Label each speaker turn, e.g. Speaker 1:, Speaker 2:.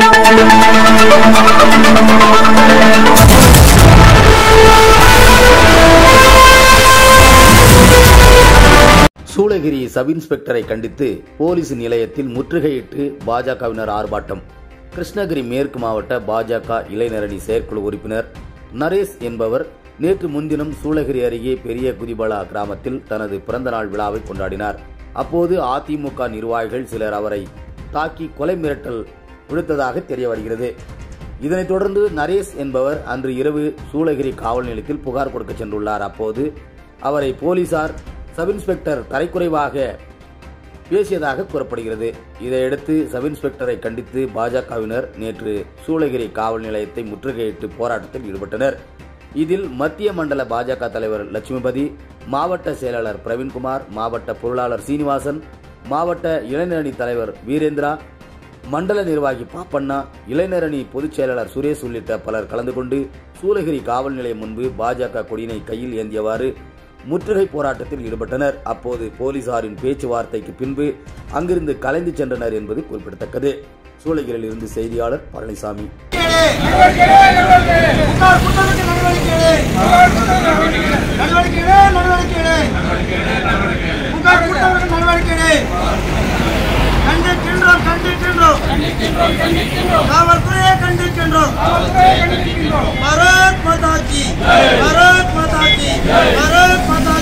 Speaker 1: Shoolagiri sub இன்ஸ்பெக்டரை கண்டித்து police நிலையத்தில் முற்றுகையிட்டு பாஜகவினர் ஆர்ப்பாட்டம். கிருஷ்ணகிரி மேற்கு மாவட்ட பாஜக இளைஞரணி செயற்குழு உறுப்பினர் நரேஷ் என்பவர் நேற்று முன்தினம் சூளகிரி அருகே பெரிய குதிபலா கிராமத்தில் தனது பிறந்தநாள் விழாவை கொண்டாடினார். அப்போது அதிமுக நிர்வாகிகள் சிலர் அவரை தாக்கி கொலை மிரட்டல் விடுத்ததாக தெரிய வருகிறது. இதனைத் தொடர்ந்து நரேஷ் என்பவர் அன்று இரவு சூளகிரி காவல் நிலையத்தில் புகார் கொடுக்க சென்றுள்ளார். அப்போது அவரை போலீசார் சப் இன்ஸ்பெக்டர் தரைக்குறைவாக பேசியதாக கூறப்படுகிறது. இதையடுத்து சப் இன்ஸ்பெக்டரை கண்டித்து பாஜகவினர் நேற்று சூளகிரி காவல் நிலையத்தை முற்றுகையிட்டு போராட்டத்தில் ஈடுபட்டனர். இதில் மத்திய மண்டல பாஜக தலைவர் லட்சுமிபதி, மாவட்ட செயலாளர் பிரவீன்குமார், மாவட்ட பொருளாளர் சீனிவாசன், மாவட்ட இளைஞரணி தலைவர் வீரேந்திரா, மண்டல நிர்வாகி பாப்பண்ணா, இளைஞரணி பொதுச் செயலாளர் சுரேஷ் உள்ளிட்ட பலர் கலந்து கொண்டு சூளகிரி காவல் நிலையம் முன்பு பாஜக கொடியினை கையில் ஏந்தியவாறு முற்றுகை போராட்டத்தில் ஈடுபட்டனர். அப்போது போலீசாரின் பேச்சுவார்த்தைக்கு பின்பு அங்கிருந்து கலைந்து சென்றனர் என்பது குறிப்பிடத்தக்கது. சூளகிரியில் இருந்து செய்தியாளர் பழனிசாமி.
Speaker 2: भारत माता की भारत माता की भारत माता